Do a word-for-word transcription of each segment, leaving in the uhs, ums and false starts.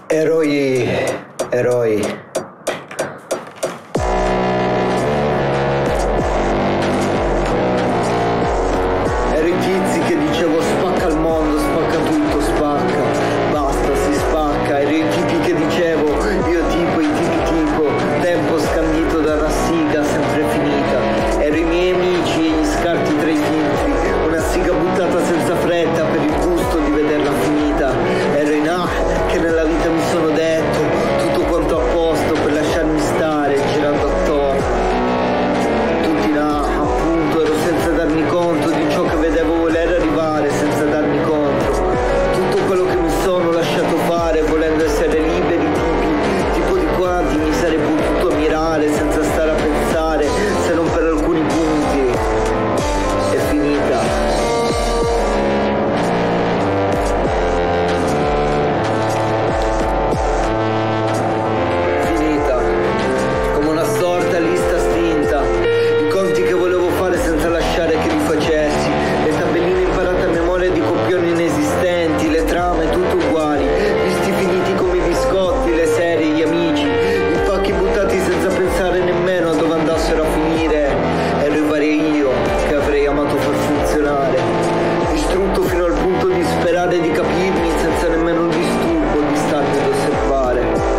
Eroi, eroi. Ero i tizi che dicevo spacca il mondo, spacca tutto, spacca, basta, si spacca. Ero i tipi che dicevo io tipo, i tipi tipo, tempo scandito da una siga sempre finita. Ero i miei amici e gli scarti tra i filtri, una siga buttata senza fretta per il gusto di vederla finita. Ero in A che nella vita mi sono detto tutto quanto a posto per lasciarmi stare girando attorno. Tutti là, appunto, ero senza darmi conto di ciò che vedevo voler arrivare, senza darmi conto. Tutto quello che mi sono lasciato fare, volendo essere liberi tipi, tipo di quanti mi sarei potuto ammirare senza stare a pensare, se non per alcuni punti. È finita. Lista stinta, i conti che volevo fare senza lasciare che li facessi, le tabelline imparate a memoria di copioni inesistenti, le trame tutte uguali, visti finiti come i biscotti, le serie, gli amici, i pacchi buttati senza pensare nemmeno a dove andassero a finire. Ero il vario io che avrei amato far funzionare, distrutto fino al punto di sperare di capirmi senza nemmeno un disturbo di starmi ad osservare.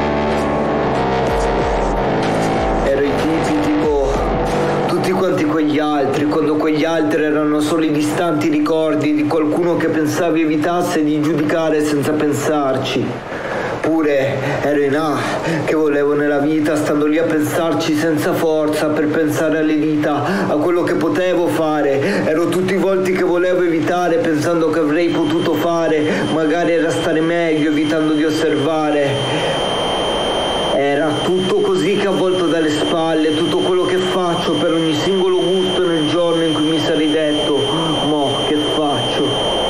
Ero i tipi tipo tutti quanti quegli altri, quando quegli altri erano solo i distanti ricordi di qualcuno che pensavi evitasse di giudicare senza pensarci. Pure ero in A che volevo nella vita, stando lì a pensarci senza forza per pensare alle dita, a quello che potevo fare. Ero tutti i volti che volevo evitare pensando che avrei potuto fare, magari era stare meglio evitando di osservare. Era tutto così che avvolto dalle spalle, tutto quello che faccio per ogni singolo gusto nel giorno in cui mi sarei detto, mo che faccio?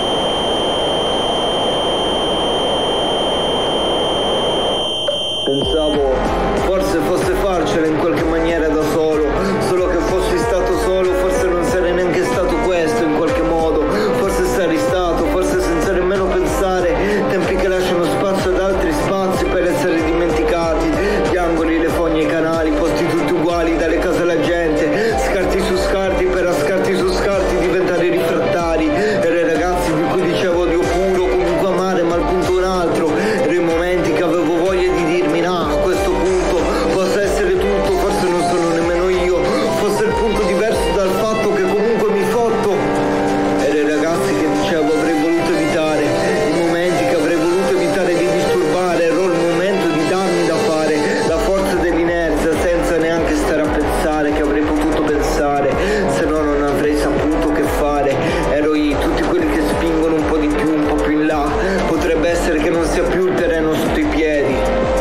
Pensavo forse fosse farcela in qualche maniera da solo, solo che fossi stato solo, forse non sarei neanche stato questo in qualche modo, forse sarei stato, forse senza nemmeno pensare, tempi che lasciano spazio ad altri spazi per essere dimenticati, gli angoli, le fogne, i canali, posti tutti uguali, dalle case alla gente, scarti su scarti per a scarti su scarti diventare rifrattari. Ero i ragazzi di cui dicevo Dio puro, comunque amare, ma il punto è un altro. Ero i momenti che avevo voglia di dirmi no, a questo punto possa essere tutto, forse non sono nemmeno io, fosse il punto diverso dal fatto che comunque mi fotto. Ero i ragazzi che dicevo avrei voluto evitare, i momenti che avrei voluto evitare di disturbare, ero il momento di darmi da fare, la forza dell'inerzia senza neanche stare a pensare che avrei potuto pensare, se no non avrei saputo che fare. Ero io, tutti quelli che spingono un po' di più, un po' più in là, potrebbe essere che non sia più il terreno sotto i piedi.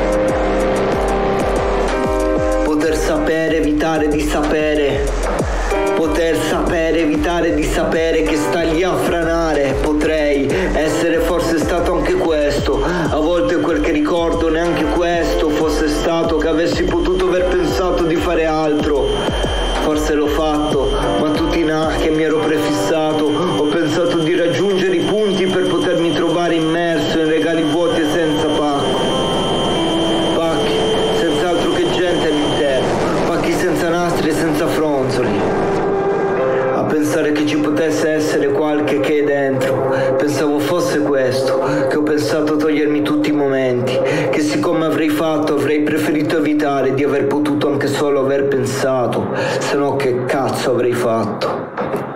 Poter sapere, evitare di sapere, poter sapere, evitare di sapere che sta lì a franare. Potrei essere forse stato anche questo, a volte quel che ricordo neanche questo fosse stato, che avessi potuto aver pensato di fare altro. Forse l'ho fatto, ma tutti in A che mi ero prefissato, ho pensato di raggiungere i punti per potermi trovare immerso in regali vuoti e senza pacco. Pacchi, senza altro che gente all'interno, pacchi senza nastri e senza fronzoli. A pensare che ci potesse essere qualche che è dentro, pensavo fosse questo, che ho pensato togliermi tutti i momenti, che siccome avrei fatto avrei preferito evitare di aver potuto anche solo aver pensato, se no che cazzo avrei fatto?